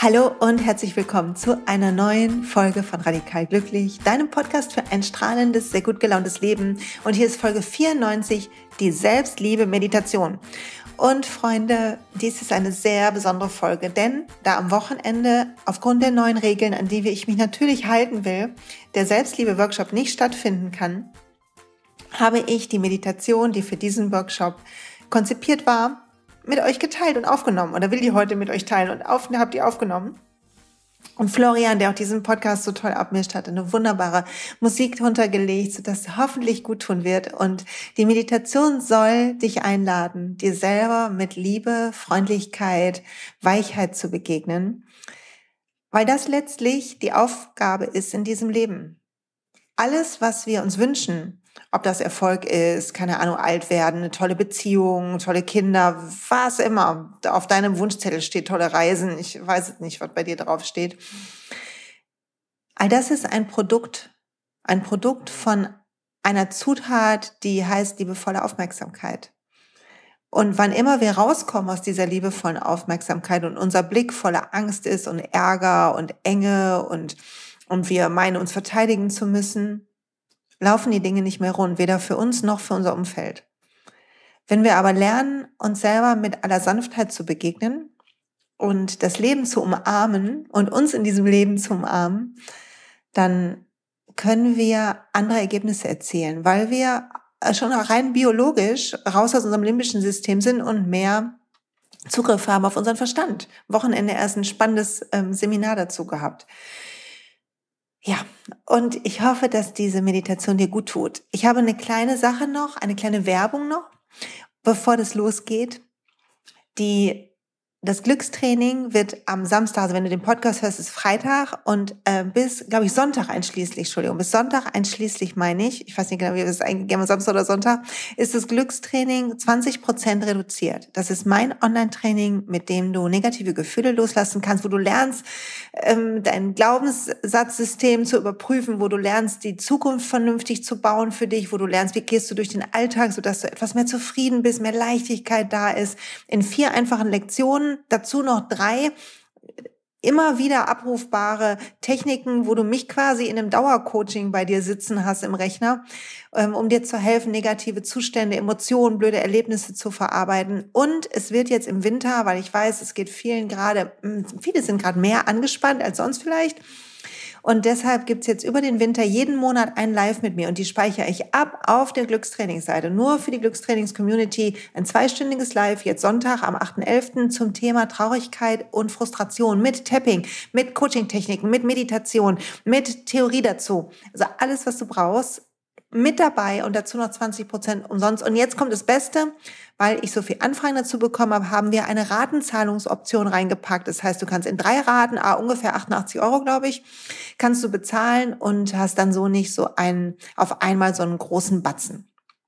Hallo und herzlich willkommen zu einer neuen Folge von Radikal Glücklich, deinem Podcast für ein strahlendes, sehr gut gelauntes Leben. Und hier ist Folge 94, die Selbstliebe-Meditation. Und Freunde, dies ist eine sehr besondere Folge, denn da am Wochenende aufgrund der neuen Regeln, an die ich mich natürlich halten will, der Selbstliebe-Workshop nicht stattfinden kann, habe ich die Meditation, die für diesen Workshop konzipiert war, mit euch geteilt und aufgenommen oder will die heute mit euch teilen und habt ihr aufgenommen. Und Florian, der auch diesen Podcast so toll abmischt, hat eine wunderbare Musik runtergelegt, sodass hoffentlich gut tun wird. Und die Meditation soll dich einladen, dir selber mit Liebe, Freundlichkeit, Weichheit zu begegnen, weil das letztlich die Aufgabe ist in diesem Leben. Alles, was wir uns wünschen, ob das Erfolg ist, keine Ahnung, alt werden, eine tolle Beziehung, tolle Kinder, was immer auf deinem Wunschzettel steht, tolle Reisen, ich weiß nicht, was bei dir drauf steht. All das ist ein Produkt von einer Zutat, die heißt liebevolle Aufmerksamkeit. Und wann immer wir rauskommen aus dieser liebevollen Aufmerksamkeit und unser Blick voller Angst ist und Ärger und Enge und wir meinen, uns verteidigen zu müssen, laufen die Dinge nicht mehr rund, weder für uns noch für unser Umfeld. Wenn wir aber lernen, uns selber mit aller Sanftheit zu begegnen und das Leben zu umarmen und uns in diesem Leben zu umarmen, dann können wir andere Ergebnisse erzielen, weil wir schon rein biologisch raus aus unserem limbischen System sind und mehr Zugriff haben auf unseren Verstand. Wochenende erst ein spannendes Seminar dazu gehabt. Ja, und ich hoffe, dass diese Meditation dir gut tut. Ich habe eine kleine Sache noch, eine kleine Werbung noch, bevor das losgeht. Das Glückstraining wird am Samstag, also wenn du den Podcast hörst, ist Freitag und bis, glaube ich, Sonntag einschließlich meine ich weiß nicht genau, wie wir es eingegeben haben, Samstag oder Sonntag, ist das Glückstraining 20% reduziert. Das ist mein Online-Training, mit dem du negative Gefühle loslassen kannst, wo du lernst, dein Glaubenssatzsystem zu überprüfen, wo du lernst, die Zukunft vernünftig zu bauen für dich, wo du lernst, wie gehst du durch den Alltag, sodass du etwas mehr zufrieden bist, mehr Leichtigkeit da ist, in 4 einfachen Lektionen. Dazu noch 3 immer wieder abrufbare Techniken, wo du mich quasi in einem Dauercoaching bei dir sitzen hast im Rechner, um dir zu helfen, negative Zustände, Emotionen, blöde Erlebnisse zu verarbeiten. Und es wird jetzt im Winter, weil ich weiß, es geht viele sind gerade mehr angespannt als sonst vielleicht. Und deshalb gibt's jetzt über den Winter jeden Monat ein Live mit mir und die speichere ich ab auf der Glückstrainingsseite. Nur für die Glückstrainings-Community ein 2-stündiges Live, jetzt Sonntag am 8.11. zum Thema Traurigkeit und Frustration mit Tapping, mit Coaching-Techniken, mit Meditation, mit Theorie dazu. Also alles, was du brauchst, mit dabei und dazu noch 20% umsonst. Und jetzt kommt das Beste, weil ich so viel Anfragen dazu bekommen habe, haben wir eine Ratenzahlungsoption reingepackt. Das heißt, du kannst in 3 Raten, ungefähr 88 €, glaube ich, kannst du bezahlen und hast dann so nicht auf einmal so einen großen Batzen.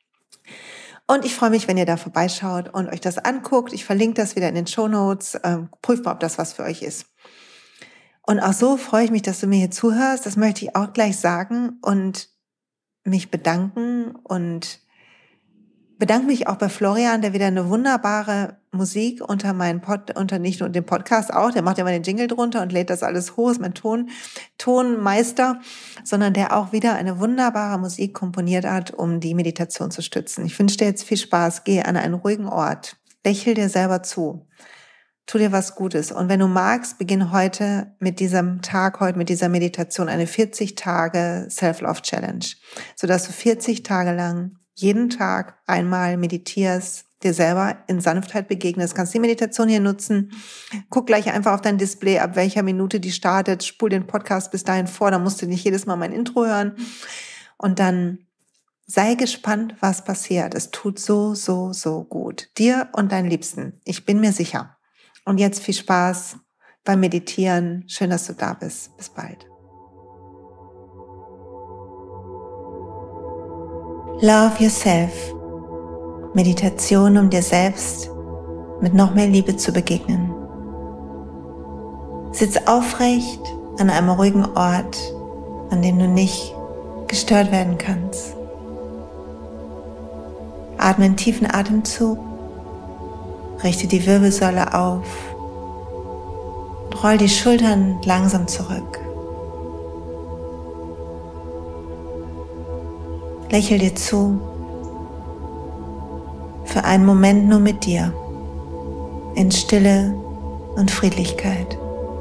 Und ich freue mich, wenn ihr da vorbeischaut und euch das anguckt. Ich verlinke das wieder in den Shownotes. Prüft mal, ob das was für euch ist. Und auch so freue ich mich, dass du mir hier zuhörst. Das möchte ich auch gleich sagen und mich bedanken und bedanke mich auch bei Florian, der wieder eine wunderbare Musik unter nicht nur den Podcast auch, der macht ja mal den Jingle drunter und lädt das alles hoch, ist mein Tonmeister, sondern der auch wieder eine wunderbare Musik komponiert hat, um die Meditation zu stützen. Ich wünsche dir jetzt viel Spaß, geh an einen ruhigen Ort, lächel dir selber zu, tu dir was Gutes und wenn du magst, beginn heute mit dieser Meditation eine 40-Tage Self-Love-Challenge, sodass du 40 Tage lang jeden Tag einmal meditierst, dir selber in Sanftheit begegnest. Du kannst die Meditation hier nutzen. Guck gleich einfach auf dein Display, ab welcher Minute die startet. Spul den Podcast bis dahin vor, dann musst du nicht jedes Mal mein Intro hören. Und dann sei gespannt, was passiert. Es tut so, so, so gut. Dir und deinen Liebsten. Ich bin mir sicher. Und jetzt viel Spaß beim Meditieren. Schön, dass du da bist. Bis bald. Love Yourself. Meditation, um dir selbst mit noch mehr Liebe zu begegnen. Sitz aufrecht an einem ruhigen Ort, an dem du nicht gestört werden kannst. Atme einen tiefen Atemzug, richte die Wirbelsäule auf und Roll die Schultern langsam zurück. Lächel dir zu. Für einen Moment nur mit dir. In Stille und Friedlichkeit.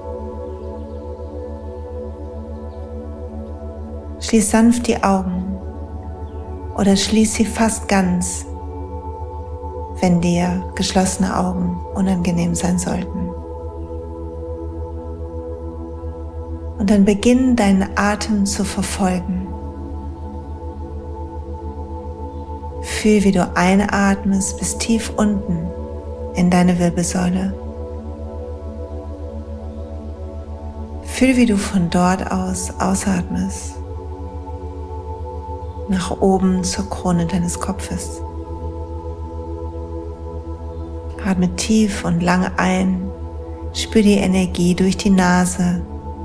Schließ sanft die Augen oder schließ sie fast ganz, wenn dir geschlossene Augen unangenehm sein sollten. Und dann beginn deinen Atem zu verfolgen. Fühl, wie du einatmest bis tief unten in deine Wirbelsäule. Fühl, wie du von dort aus ausatmest, nach oben zur Krone deines Kopfes. Atme tief und lang ein, spür die Energie durch die Nase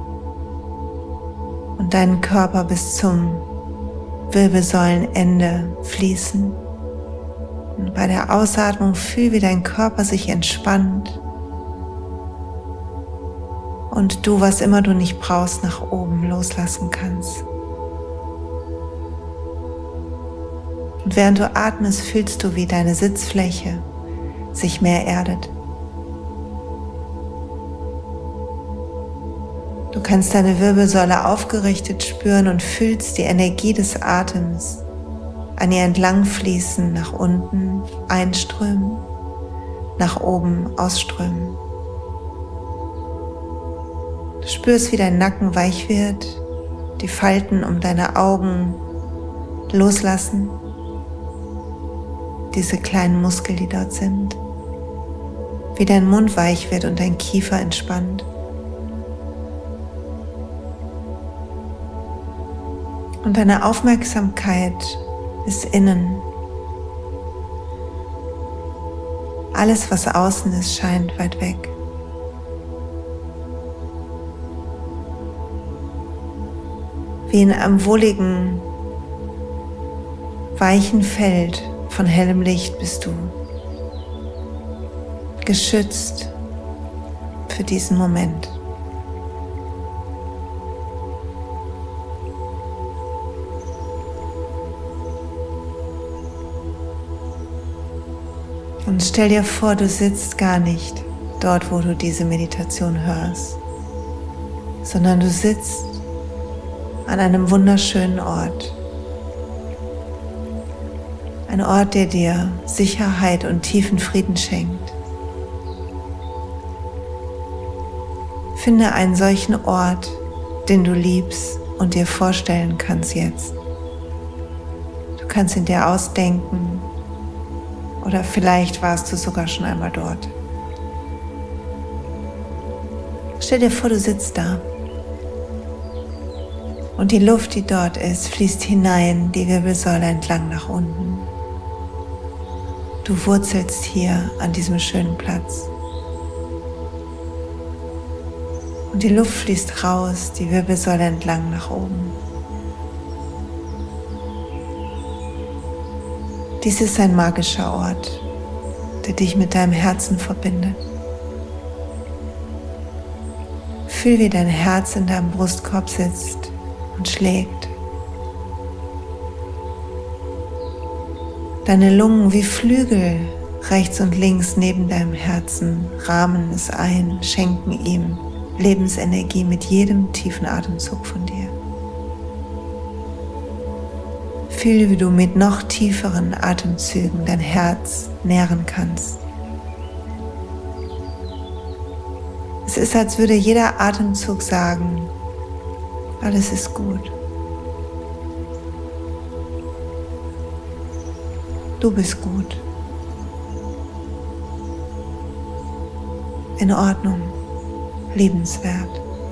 und deinen Körper bis zum Wirbelsäulenende fließen. Und bei der Ausatmung fühl, wie dein Körper sich entspannt und du, was immer du nicht brauchst, nach oben loslassen kannst. Und während du atmest, fühlst du, wie deine Sitzfläche sich mehr erdet. Du kannst deine Wirbelsäule aufgerichtet spüren und fühlst die Energie des Atems an ihr entlang fließen, nach unten einströmen, nach oben ausströmen. Du spürst, wie dein Nacken weich wird, die Falten um deine Augen loslassen, diese kleinen Muskeln, die dort sind, wie dein Mund weich wird und dein Kiefer entspannt. Und deine Aufmerksamkeit ist innen. Alles, was außen ist, scheint weit weg. Wie in einem wohligen, weichen Feld von hellem Licht bist du geschützt für diesen Moment. Und stell dir vor, du sitzt gar nicht dort, wo du diese Meditation hörst, sondern du sitzt an einem wunderschönen Ort. Ein Ort, der dir Sicherheit und tiefen Frieden schenkt. Finde einen solchen Ort, den du liebst und dir vorstellen kannst jetzt. Du kannst ihn dir ausdenken oder vielleicht warst du sogar schon einmal dort. Stell dir vor, du sitzt da und die Luft, die dort ist, fließt hinein, die Wirbelsäule entlang nach unten. Du wurzelst hier an diesem schönen Platz. Und die Luft fließt raus, die Wirbelsäule entlang nach oben. Dies ist ein magischer Ort, der dich mit deinem Herzen verbindet. Fühl, wie dein Herz in deinem Brustkorb sitzt und schlägt. Deine Lungen wie Flügel rechts und links neben deinem Herzen rahmen es ein, schenken ihm Lebensenergie mit jedem tiefen Atemzug von dir. Fühle, wie du mit noch tieferen Atemzügen dein Herz nähren kannst. Es ist, als würde jeder Atemzug sagen, alles ist gut. Du bist gut. In Ordnung. Liebenswert.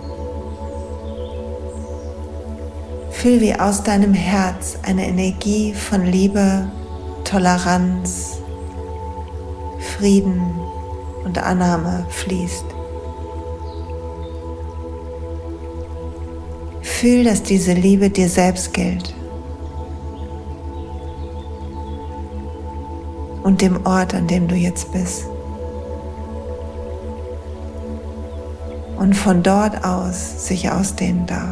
Fühl, wie aus deinem Herz eine Energie von Liebe, Toleranz, Frieden und Annahme fließt. Fühl, dass diese Liebe dir selbst gilt und dem Ort, an dem du jetzt bist. und von dort aus sich ausdehnen darf.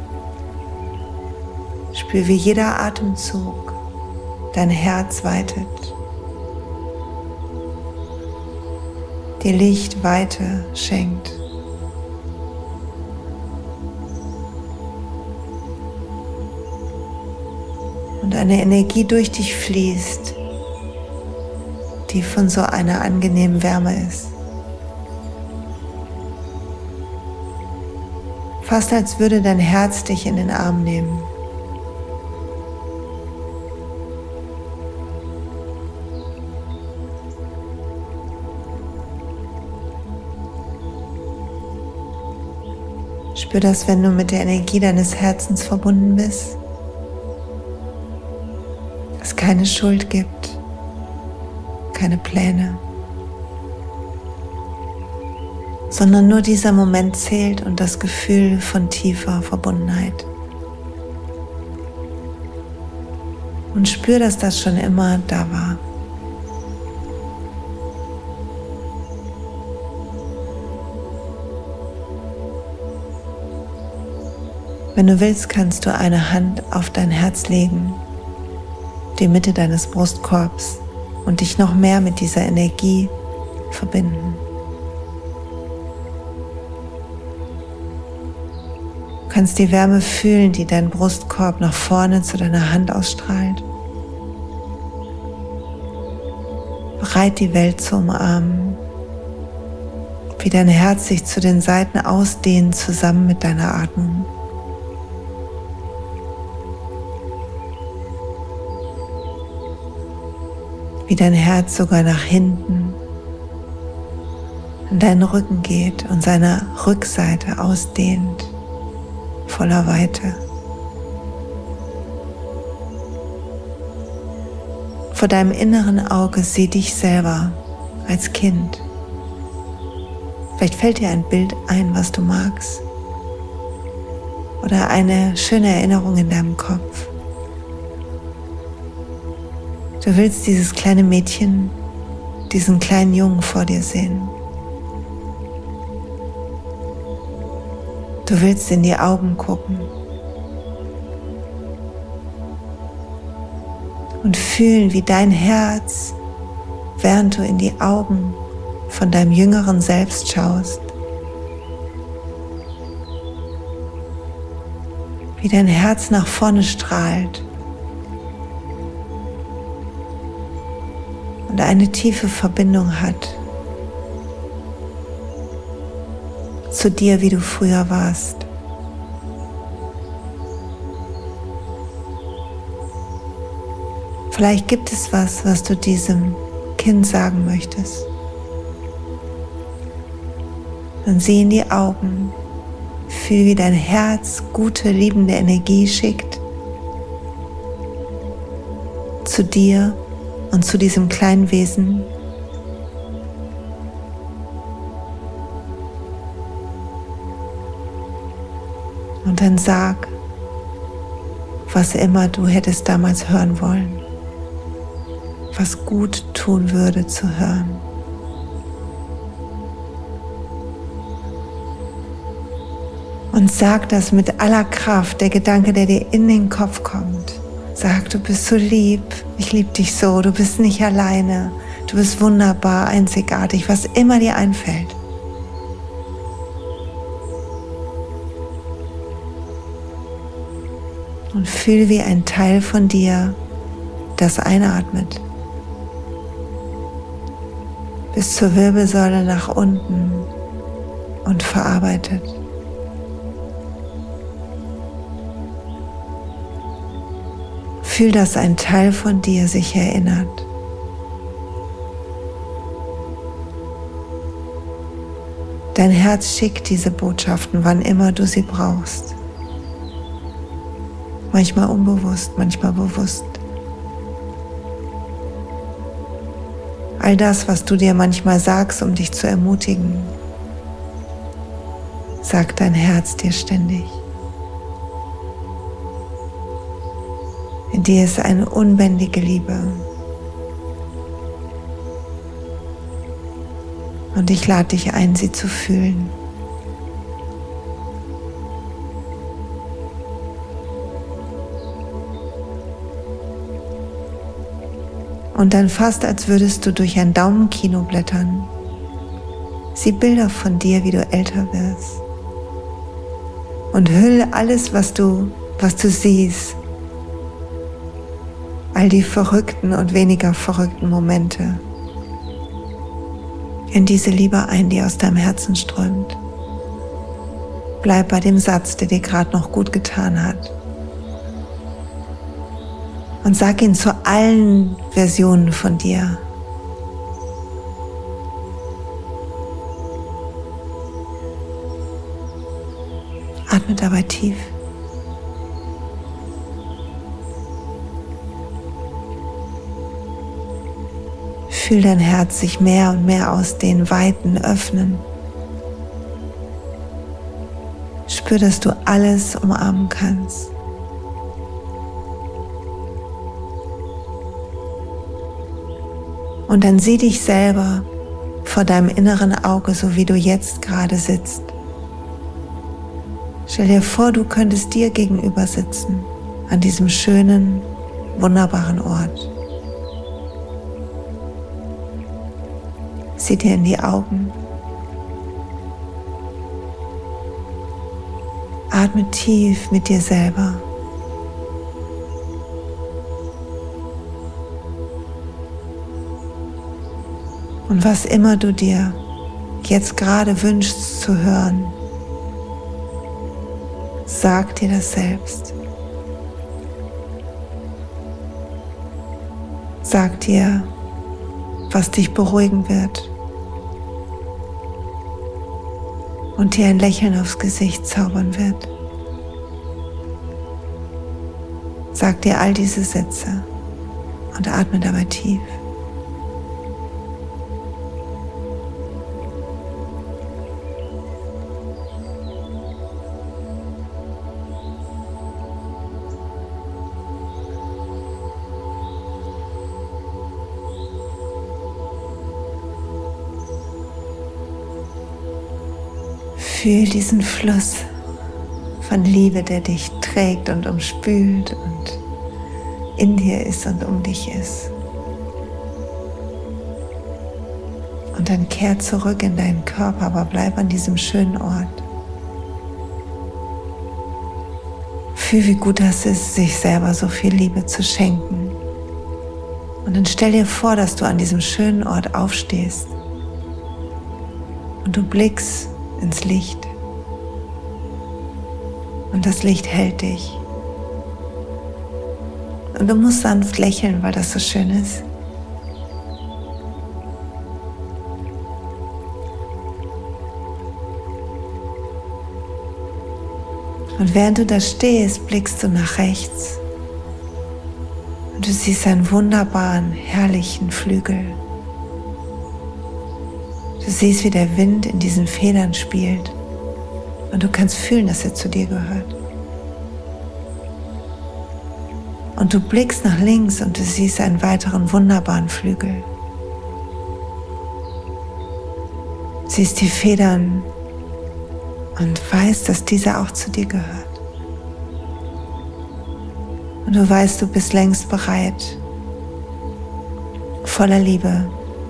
Spür, wie jeder Atemzug dein Herz weitet, dir Lichtweite schenkt. Und eine Energie durch dich fließt, die von so einer angenehmen Wärme ist. Fast als würde dein Herz dich in den Arm nehmen. Spür das, wenn du mit der Energie deines Herzens verbunden bist. Es keine Schuld gibt, keine Pläne, sondern nur dieser Moment zählt und das Gefühl von tiefer Verbundenheit. Und spür, dass das schon immer da war. Wenn du willst, kannst du eine Hand auf dein Herz legen, die Mitte deines Brustkorbs, und dich noch mehr mit dieser Energie verbinden. Du kannst die Wärme fühlen, die dein Brustkorb nach vorne zu deiner Hand ausstrahlt. Bereit, die Welt zu umarmen, wie dein Herz sich zu den Seiten ausdehnt, zusammen mit deiner Atmung. Wie dein Herz sogar nach hinten an deinen Rücken geht und seine Rückseite ausdehnt, voller Weite. Vor deinem inneren Auge sieh dich selber als Kind. Vielleicht fällt dir ein Bild ein, was du magst, oder eine schöne Erinnerung in deinem Kopf. Du willst dieses kleine Mädchen, diesen kleinen Jungen vor dir sehen. Du willst in die Augen gucken und fühlen, wie dein Herz, während du in die Augen von deinem jüngeren Selbst schaust, wie dein Herz nach vorne strahlt und eine tiefe Verbindung hat zu dir, wie du früher warst. Vielleicht gibt es was, was du diesem Kind sagen möchtest. Dann sieh in die Augen, fühl, wie dein Herz gute, liebende Energie schickt zu dir und zu diesem kleinen Wesen. Und dann sag, was immer du hättest damals hören wollen, was gut tun würde zu hören. Und sag das mit aller Kraft, der Gedanke, der dir in den Kopf kommt. Sag, du bist so lieb, ich liebe dich so, du bist nicht alleine, du bist wunderbar, einzigartig, was immer dir einfällt. Und fühl, wie ein Teil von dir das einatmet. Bis zur Wirbelsäule nach unten und verarbeitet. Fühl, dass ein Teil von dir sich erinnert. Dein Herz schickt diese Botschaften, wann immer du sie brauchst. Manchmal unbewusst, manchmal bewusst. All das, was du dir manchmal sagst, um dich zu ermutigen, sagt dein Herz dir ständig. In dir ist eine unbändige Liebe. Und ich lade dich ein, sie zu fühlen. Und dann fast, als würdest du durch ein Daumenkino blättern. Sieh Bilder von dir, wie du älter wirst. Und hüll alles, was du siehst, all die verrückten und weniger verrückten Momente, in diese Liebe ein, die aus deinem Herzen strömt. Bleib bei dem Satz, der dir gerade noch gut getan hat. Und sag ihn zu allen Versionen von dir. Atme dabei tief. Fühl dein Herz sich mehr und mehr aus den Weiten öffnen. Spür, dass du alles umarmen kannst. Und dann sieh dich selber vor deinem inneren Auge, so wie du jetzt gerade sitzt. Stell dir vor, du könntest dir gegenüber sitzen, an diesem schönen, wunderbaren Ort. Sieh dir in die Augen. Atme tief mit dir selber. Und was immer du dir jetzt gerade wünschst zu hören, sag dir das selbst. Sag dir, was dich beruhigen wird und dir ein Lächeln aufs Gesicht zaubern wird. Sag dir all diese Sätze und atme dabei tief. Fühl diesen Fluss von Liebe, der dich trägt und umspült und in dir ist und um dich ist. Und dann kehr zurück in deinen Körper, aber bleib an diesem schönen Ort. Fühl, wie gut das ist, sich selber so viel Liebe zu schenken. Und dann stell dir vor, dass du an diesem schönen Ort aufstehst und du blickst ins Licht. Und das Licht hält dich. Und du musst sanft lächeln, weil das so schön ist. Und während du da stehst, blickst du nach rechts. Und du siehst einen wunderbaren, herrlichen Flügel. Du siehst, wie der Wind in diesen Federn spielt und du kannst fühlen, dass er zu dir gehört. Und du blickst nach links und du siehst einen weiteren wunderbaren Flügel. Du siehst die Federn und weißt, dass dieser auch zu dir gehört. Und du weißt, du bist längst bereit, voller Liebe,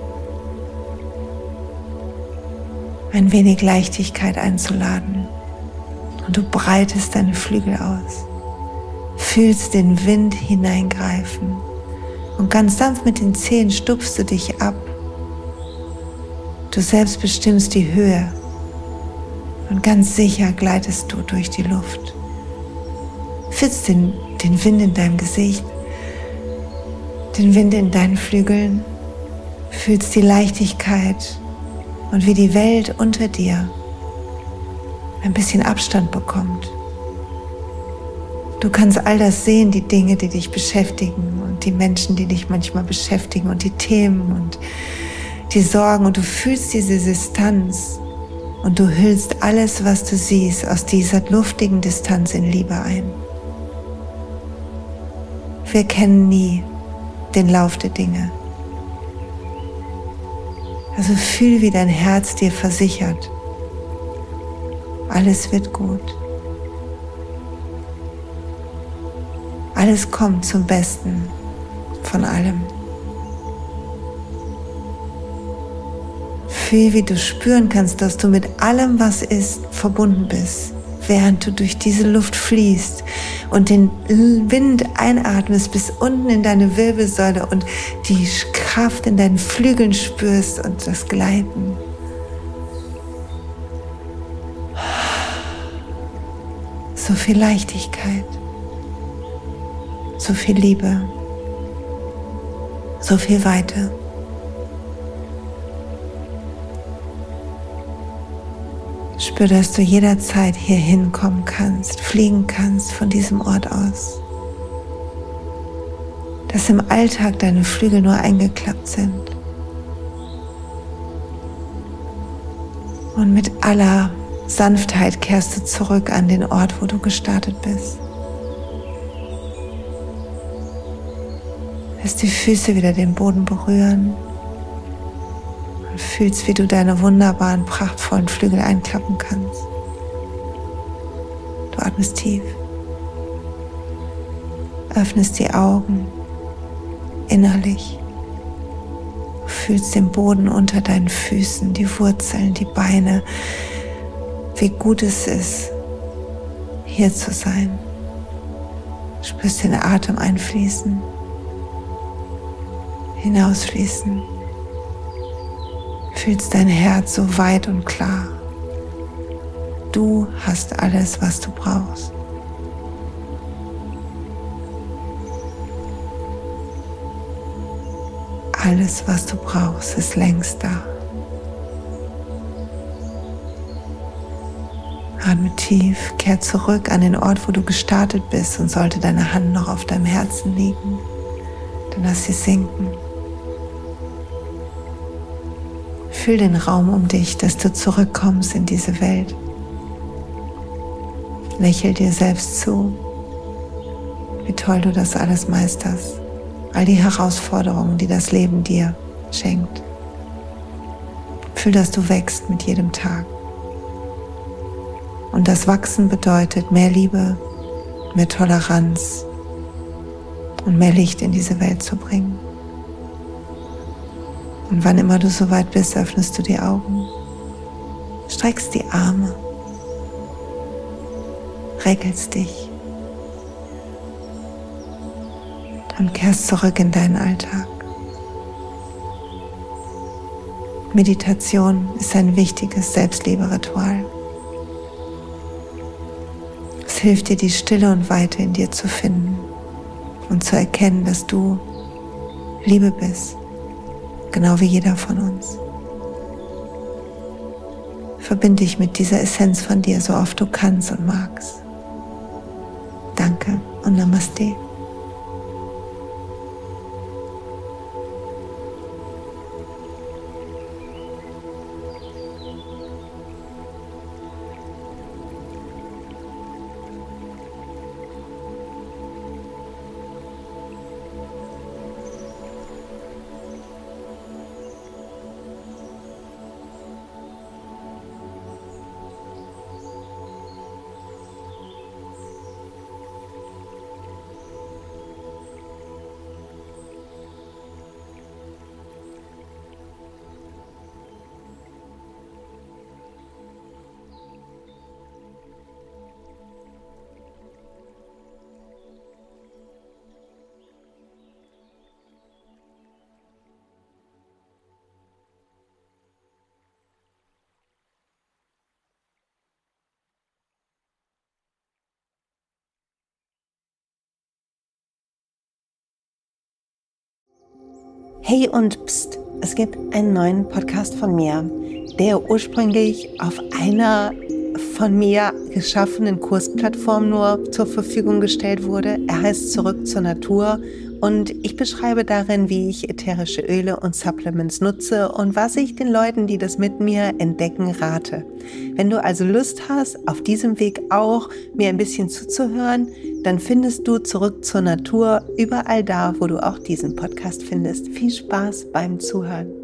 ein wenig Leichtigkeit einzuladen. Und du breitest deine Flügel aus, fühlst den Wind hineingreifen und ganz sanft mit den Zehen stupfst du dich ab. Du selbst bestimmst die Höhe und ganz sicher gleitest du durch die Luft. Fühlst den Wind in deinem Gesicht, den Wind in deinen Flügeln, fühlst die Leichtigkeit und wie die Welt unter dir ein bisschen Abstand bekommt. Du kannst all das sehen, die Dinge, die dich beschäftigen und die Menschen, die dich manchmal beschäftigen und die Themen und die Sorgen, und du fühlst diese Distanz und du hüllst alles, was du siehst, aus dieser luftigen Distanz in Liebe ein. Wir kennen nie den Lauf der Dinge. Also fühl, wie dein Herz dir versichert, alles wird gut. Alles kommt zum Besten von allem. Fühl, wie du spüren kannst, dass du mit allem, was ist, verbunden bist, während du durch diese Luft fließt und den Wind einatmest bis unten in deine Wirbelsäule und die Kraft in deinen Flügeln spürst und das Gleiten. So viel Leichtigkeit, so viel Liebe, so viel Weite. Spür, dass du jederzeit hier hinkommen kannst, fliegen kannst von diesem Ort aus. Dass im Alltag deine Flügel nur eingeklappt sind. Und mit aller Sanftheit kehrst du zurück an den Ort, wo du gestartet bist. Lässt die Füße wieder den Boden berühren. Und fühlst, wie du deine wunderbaren, prachtvollen Flügel einklappen kannst. Du atmest tief. Öffnest die Augen innerlich. Du fühlst den Boden unter deinen Füßen, die Wurzeln, die Beine. Wie gut es ist, hier zu sein. Du spürst den Atem einfließen, hinausfließen. Fühlst dein Herz so weit und klar. Du hast alles, was du brauchst. Alles, was du brauchst, ist längst da. Atme tief, kehr zurück an den Ort, wo du gestartet bist, und sollte deine Hand noch auf deinem Herzen liegen, dann lass sie sinken. Fühl den Raum um dich, dass du zurückkommst in diese Welt. Lächel dir selbst zu, wie toll du das alles meisterst. All die Herausforderungen, die das Leben dir schenkt. Fühl, dass du wächst mit jedem Tag. Und das Wachsen bedeutet mehr Liebe, mehr Toleranz und mehr Licht in diese Welt zu bringen. Und wann immer du soweit bist, öffnest du die Augen, streckst die Arme, regelst dich und kehrst zurück in deinen Alltag. Meditation ist ein wichtiges Selbstliebe-Ritual. Es hilft dir, die Stille und Weite in dir zu finden und zu erkennen, dass du Liebe bist. Genau wie jeder von uns. Verbinde dich mit dieser Essenz von dir, so oft du kannst und magst. Danke und Namaste. Hey und pst, es gibt einen neuen Podcast von mir, der ursprünglich auf einer von mir geschaffenen Kursplattform nur zur Verfügung gestellt wurde. Er heißt Zurück zur Natur und ich beschreibe darin, wie ich ätherische Öle und Supplements nutze und was ich den Leuten, die das mit mir entdecken, rate. Wenn du also Lust hast, auf diesem Weg auch mir ein bisschen zuzuhören, dann findest du Zurück zur Natur überall da, wo du auch diesen Podcast findest. Viel Spaß beim Zuhören.